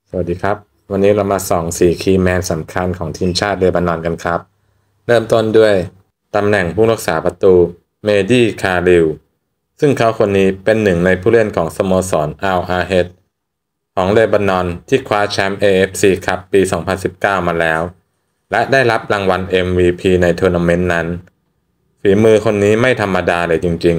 สวัสดีครับวันนี้เรามาส่อง4คีย์แมนสำคัญของทีมชาติเลบานอนกันครับเริ่มต้นด้วยตำแหน่งผู้รักษาประตูเมดีคาริลซึ่งเขาคนนี้เป็นหนึ่งในผู้เล่นของสโมสรอัลอาเฮดของเลบานอนที่คว้าแชมป์ AFC คัพปี 2019 มาแล้วและได้รับรางวัล MVP ในทัวร์นาเมนต์นั้นฝีมือคนนี้ไม่ธรรมดาเลยจริง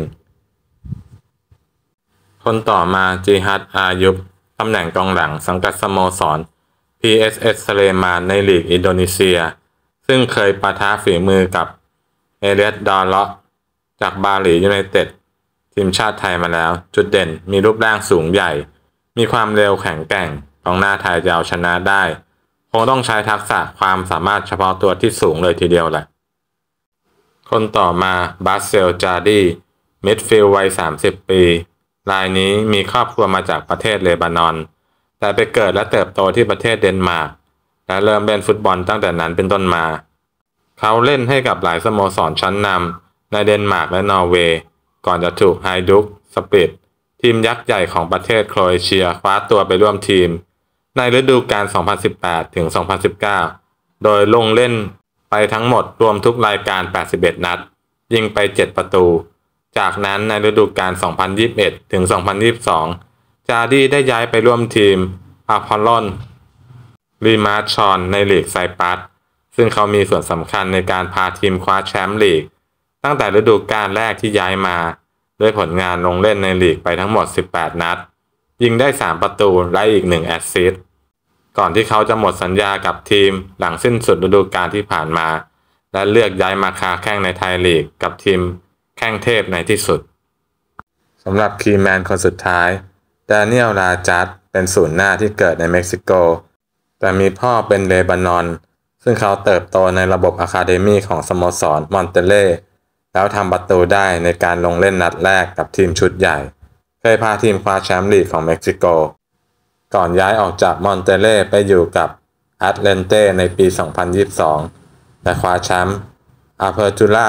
ๆคนต่อมาจิฮัดอายุบตำแหน่งกองหลังสังกัดสโมสร PSS สเลมานในลีกอินโดนีเซียซึ่งเคยปะทะฝีมือกับเอเลียดดอลเลาะจากบาหลียูไนเต็ดทีมชาติไทยมาแล้วจุดเด่นมีรูปร่างสูงใหญ่มีความเร็วแข็งแกร่งกองหน้าไทยจะเอาชนะได้คงต้องใช้ทักษะความสามารถเฉพาะตัวที่สูงเลยทีเดียวแหละคนต่อมาบาสเซลจาร์ดีมิดฟิลด์วัย30 ปีรายนี้มีครอบครัวมาจากประเทศเลบานอนแต่ไปเกิดและเติบโตที่ประเทศเดนมาร์กและเริ่มเล่นฟุตบอลตั้งแต่นั้นเป็นต้นมาเขาเล่นให้กับหลายสโมสรชั้นนำในเดนมาร์กและนอร์เวย์ก่อนจะถูกไฮดุกสปิริตทีมยักษ์ใหญ่ของประเทศโครเอเชียคว้าตัวไปร่วมทีมในฤดูกาล 2018 ถึง 2019 โดยลงเล่นไปทั้งหมดรวมทุกรายการ 81 นัดยิงไป 7 ประตูจากนั้นในฤดูกาล 2021 ถึง 2022 จาร์ดี้ได้ย้ายไปร่วมทีมอาพอลลอนรีมาร์ชอนในลีกไซปรัสซึ่งเขามีส่วนสำคัญในการพาทีมคว้าแชมป์ลีกตั้งแต่ฤดูกาลแรกที่ย้ายมาด้วยผลงานลงเล่นในลีกไปทั้งหมด 18 นัดยิงได้ 3 ประตูและอีก 1 แอสซิสต์ก่อนที่เขาจะหมดสัญญากับทีมหลังสิ้นสุดฤดูกาลที่ผ่านมาและเลือกย้ายมาค้าแข้งในไทยลีกกับทีมแข้งเทพในที่สุดสำหรับคีย์แมนคนสุดท้ายดาเนียล ราจัดเป็นศูนย์หน้าที่เกิดในเม็กซิโกแต่มีพ่อเป็นเลบานอนซึ่งเขาเติบโตในระบบอะคาเดมีของสโมสรมอนเตเล่แล้วทำประตูได้ในการลงเล่นนัดแรกกับทีมชุดใหญ่เคยพาทีมคว้าแชมป์ลีกของเม็กซิโกก่อนย้ายออกจากมอนเตเล่ไปอยู่กับแอตเลนเต้ในปี 2022 และคว้าแชมป์อาเปอร์ตูล่า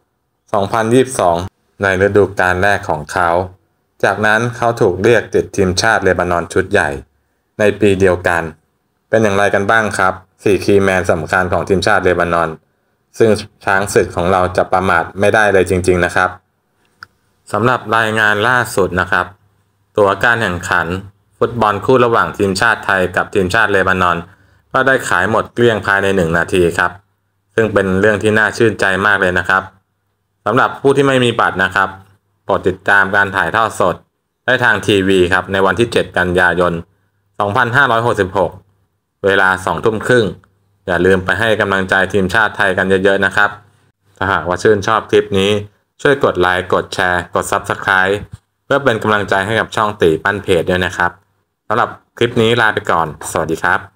2022 ในฤดูกาลแรกของเขาจากนั้นเขาถูกเรียกติดทีมชาติเลบานอนชุดใหญ่ในปีเดียวกันเป็นอย่างไรกันบ้างครับ4คีย์แมนสำคัญของทีมชาติเลบานอนซึ่งช้างศึกของเราจะประมาทไม่ได้เลยจริงๆนะครับสำหรับรายงานล่าสุดนะครับตั๋วการแข่งขันฟุตบอลคู่ระหว่างทีมชาติไทยกับทีมชาติเลบานอนก็ได้ขายหมดเกลี้ยงภายใน1 นาทีครับซึ่งเป็นเรื่องที่น่าชื่นใจมากเลยนะครับสำหรับผู้ที่ไม่มีบัตรนะครับโปรดติดตามการถ่ายทอดสดได้ทางทีวีครับในวันที่7 กันยายน 2566 เวลา 20:30 อย่าลืมไปให้กำลังใจทีมชาติไทยกันเยอะๆนะครับถ้าหากว่าชื่นชอบคลิปนี้ช่วยกดไลค์กดแชร์กด Subscribe เพื่อเป็นกำลังใจให้กับช่องตีปั้นเพจด้วยนะครับสำหรับคลิปนี้ลาไปก่อนสวัสดีครับ